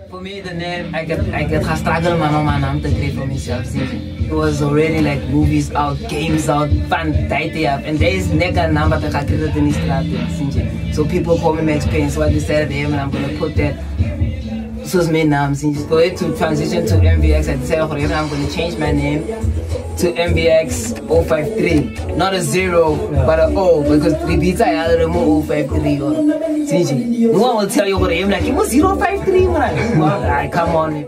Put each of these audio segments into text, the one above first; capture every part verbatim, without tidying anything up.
For me, the name, I get, I get a struggle, man, man, I'm the great for myself, it was already like movies out, games out, fun, tight up, and there is nega number that I created in this. So people call me Max Payne, so I decided, hey, man, I'm gonna put that. This was my name, for it to transition to M V X, I decided, okay, I'm gonna change my name to M V X zero five three, not a zero, yeah. But a O, because the pizza I had remove zero five three. No one will tell you what I am like, it was zero five three, man. I come on.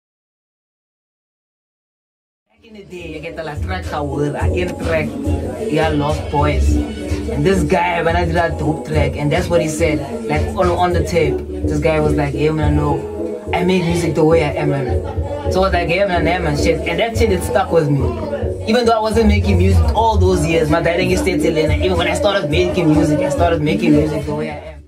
Back in the day, I get the last track, I get a track, yeah, Lost Boys. And this guy, when I did that dope track, and that's what he said, like on, on the tape, this guy was like, hey man, no, I make music the way I am, man. So I was like, hey man, and shit, and that shit, it stuck with me. Even though I wasn't making music all those years, my dad is still in it. Even when I started making music, I started making music the way I am.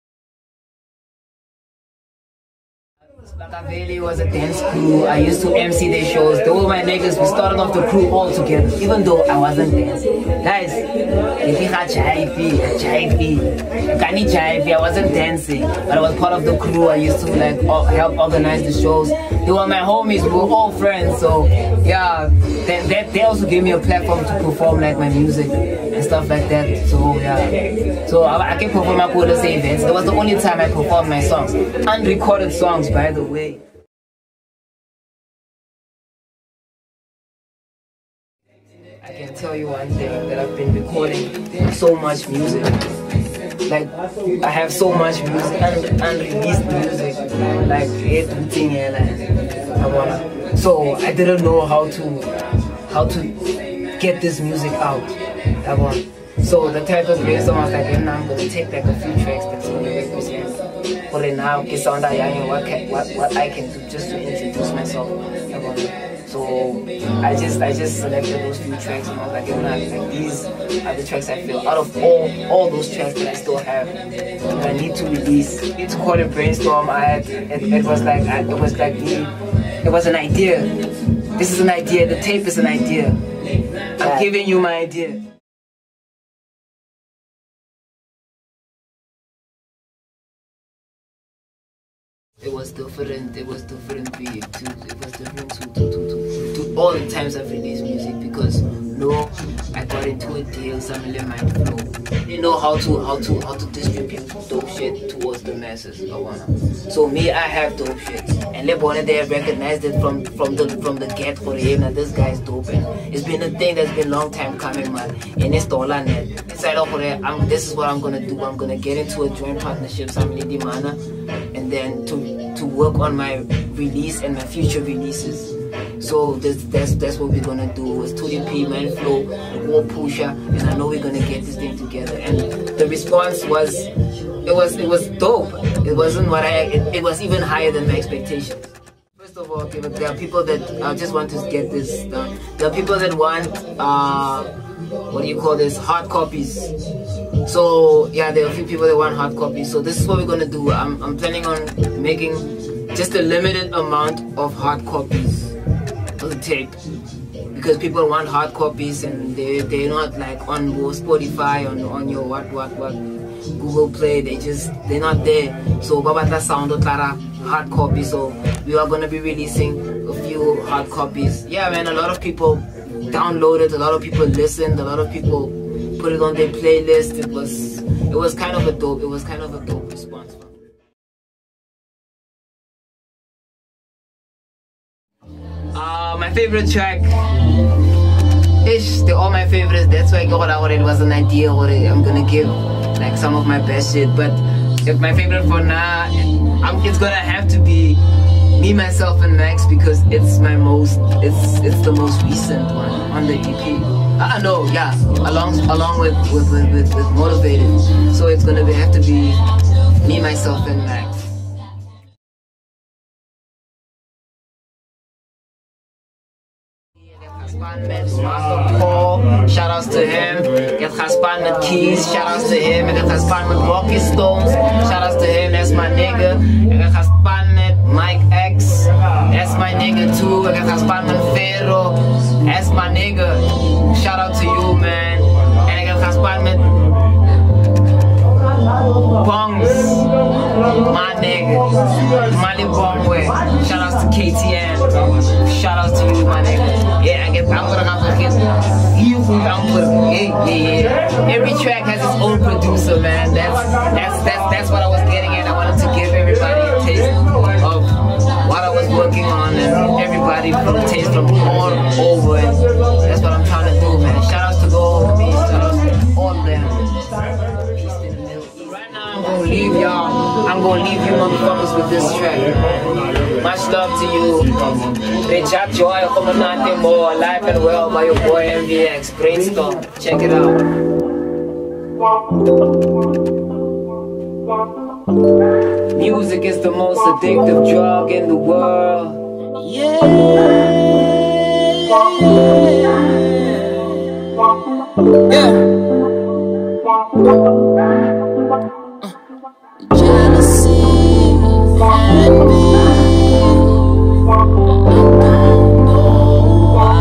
Valley was a dance crew. I used to M C their shows. They were my niggas. We started off the crew all together, even though I wasn't dancing. Guys, if you had Jaipi, Jaipi, Kani Jaipi, I wasn't dancing, but I was part of the crew. I used to like help organize the shows. They were my homies. We were all friends. So yeah, they, they, they also gave me a platform to perform like my music and stuff like that. So yeah, so I, I can perform my Koda events. It was the only time I performed my songs, unrecorded songs, by the way. I can tell you one thing, that I've been recording so much music. Like, I have so much music, un unreleased music, like everything here, like, I wanna. So I didn't know how to, how to get this music out. I want. So the type of way someone's like, hey, now I'm gonna take like a few tracks that's gonna make me sense. But then now, get sound that young, what can, what what I can do just to introduce myself. I want. So I just I just selected those few tracks and I was like, you know, like these are the tracks I feel out of all all those tracks that I still have, I need to release. I need to call it brainstorm. I had, it, it was like I, it was like me. It was an idea. This is an idea. The tape is an idea. I'm giving you my idea. It was different, it was different to, it was different to, to, to, to, to all the times I've released music, because no, I got into a deal, some of my flow. They know how to how to how to distribute dope shit towards the masses. I wanna. So me, I have dope shit, and Lebona, they have recognized it from from the from the get for him that this guy's dope, and it's been a thing that's been a long time coming, man. And it's all on it. Inside of it, I'm this is what I'm gonna do. I'm gonna get into a joint partnership, some lady mana, and then to to work on my release and my future releases. So this, that's that's what we're gonna do. It's two D P, Man Flow, War Pusher, and I know we're gonna get this thing together. And the response was, it was it was dope. It wasn't what I. It, it was even higher than my expectations. First of all, okay, but there are people that uh, just want to get this done. There are people that want uh, what do you call this? Hard copies. So yeah, there are a few people that want hard copies. So this is what we're gonna do. I'm I'm planning on making just a limited amount of hard copies of the tape, because people want hard copies and they they're not like on Spotify, on on your what what what Google Play. They just they're not there. So Babata sound Clara hard copy. So we are gonna be releasing a few hard copies. Yeah, man. A lot of people downloaded. A lot of people listened. A lot of people put it on their playlist. It was it was kind of a dope. It was kind of a dope response. Uh, my favorite track, ish, they're all my favorites. That's why I got out. It was an idea what I'm gonna give like some of my best shit. But if my favorite for now, I'm, it's gonna have to be Me, Myself and Max, because it's my most, it's it's the most recent one on the E P. I uh, know, yeah, along along with with, with with with Motivated. So it's gonna be, have to be Me, Myself and Max. Master Paul, shout outs to him. Get Haspan with Keys, shout outs to him. Get Haspan with Rocky Stones, shout outs to him, that's my nigga. Get Haspan with Mike X, that's my nigga too. Get Haspan with Pharaoh, that's my nigga. Shout out to you, man. And I get Haspan with Bongs, my nigga. My Mali Bongwe. Shout outs to K T N. Shout outs to you, my nigga. Yeah, I get Bangura Gambukin. You Bangura. Yeah, yeah, yeah. Every track has its own producer, man. That's that's that's that's what I was getting at. I wanted to give everybody a taste of what I was working on, and everybody from a taste from all over. And that's what I'm trying to do, man. Shout outs to Go Home Beast. Shout outs to all of them. Right now, I'm gonna leave y'all. I'm gonna leave you motherfuckers with this track. Much love to you. Rich up joy, come nothing more. Life and well by your boy M V X. Brainstorm. Check it out. Music is the most addictive drug in the world. Yeah. Yeah. Jealousy and me. I don't know why.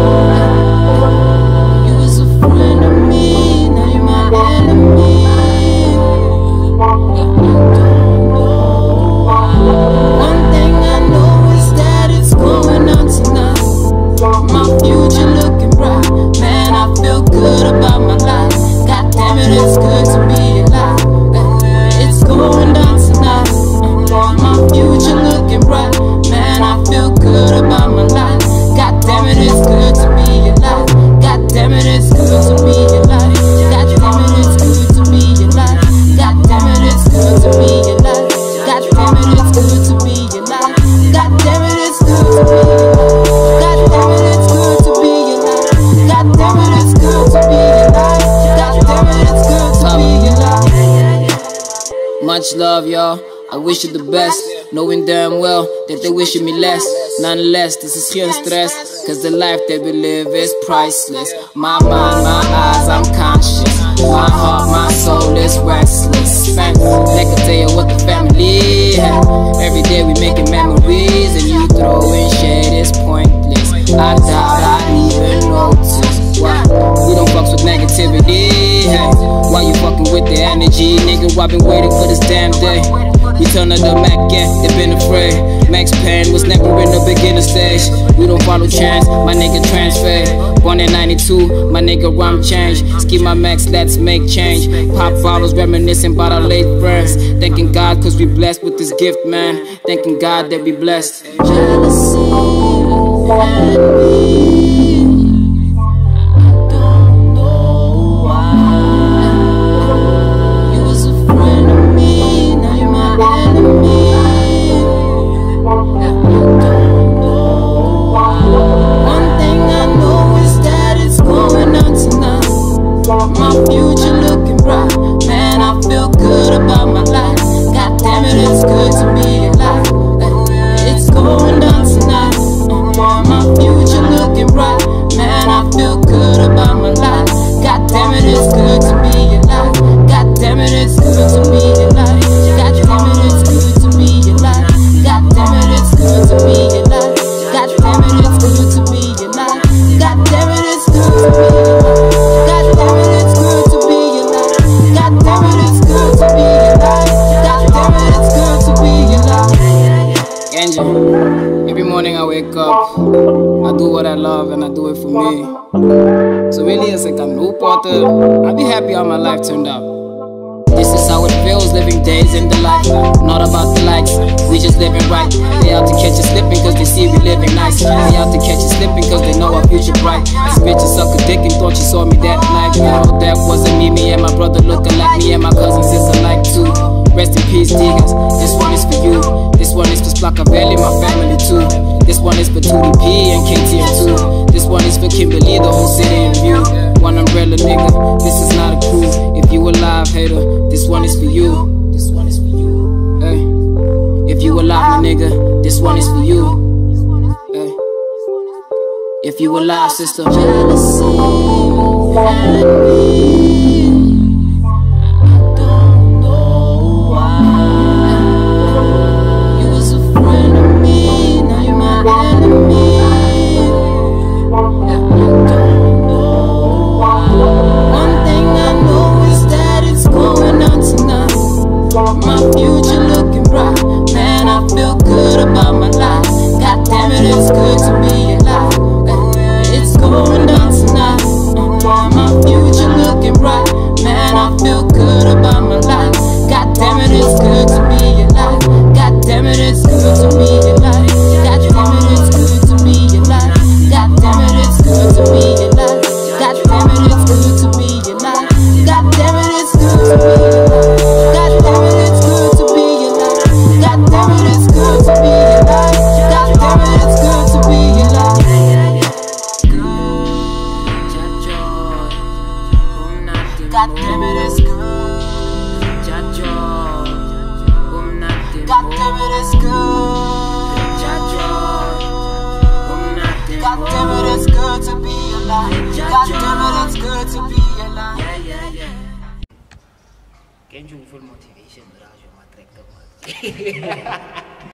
You was a friend of me, now you're my enemy. I don't know why. One thing I know is that it's going on tonight. My future looking bright. Man, I feel good about my life. God damn it, it's good to be alive. It's going down tonight. My future looking bright. Man, I feel good about my life. God damn it, it's good to be alive. God damn it, it's good to be alive. God damn it, it's good to be alive. God damn it, it's good to be alive. God damn it, it's good to be alive. God damn it, it's good to be alive. God damn it, it's good to be alive. God damn it, it's good to be alive. God damn it, it's good to be alive. Much love, y'all. I wish you the best, knowing damn well that they wishing me less. Nonetheless, this is here stress, cause the life that we live is priceless. My mind, my eyes, I'm conscious. My heart, my soul is restless. Man, like I tell you what the family had. Every day we making memories, and you throwing shade is pointless. I doubt I even notice why we don't fuck with negativity. Hey, why you fucking with the energy? Nigga, I've been waiting for this damn day. Return of the Mac, yeah, they been afraid. Max Payne was never in the beginner stage. We don't follow chance, my nigga transfer. Born in ninety-two, my nigga rhyme change. Ski my max, let's make change. Pop bottles reminiscing about our late friends. Thanking God cause we blessed with this gift, man. Thanking God that we blessed. Jealousy and me. My future looking bright. Man, I feel good about my life. God damn it, it's good to be alive. It's going down tonight. My future looking bright. Man, I feel good about my life. God damn it, it's good to be alive. God damn it, it's good to be alive. God damn it, it's good to be alive. God damn it, it's good to be alive. God damn it, it's good to be alive. God damn it, it's good to be alive. God damn it, it's good to be alive. God damn it, it's good to be alive. God damn it, it's good to be alive. Genji, every morning I wake up, I do what I love and I do it for me. So really it's like a new part. I'll be happy how my life turned out. This is how it feels, living days in the life. Not about the likes, we just living right. They out to catch us slipping cause they see we living nice. They out to catch us slipping cause they know our future bright. This bitch is suck a dick and thought she saw me that night. No, that wasn't me, me and my brother looking like me and my cousins is alike too. Rest in peace, Digas, this one is for you. This one is for Splakavelli, my family too. This one is for two D P and K T N too. This one is for Kimberly, the whole city in view. One umbrella nigga, this is not a crew. If you alive, hater, this one is for you. This one is for you. Hey, if you alive, my nigga, this one is for you. Hey, if you alive, sister. Jealousy and me. My future looking bright. Man, I feel good. about my life. God damn it, it's good to be alive. It's going down tonight. My future looking bright. Man, I feel good about my life. God damn it, it's good to be alive. God damn it, it's good to be alive. God damn it, it's good to be alive. God damn it, it's good to be alive. God damn it, it's good to be alive. God damn it, it's good to be alive. God damn it, it's good to be alive. God damn it, it's good to be alive. God damn it, it's good to be alive. God damn it, it's good. God damn it, it's good. God damn it, it's good to be alive. God damn it, it's good to be alive. Yeah, yeah, yeah. Can't you full motivation?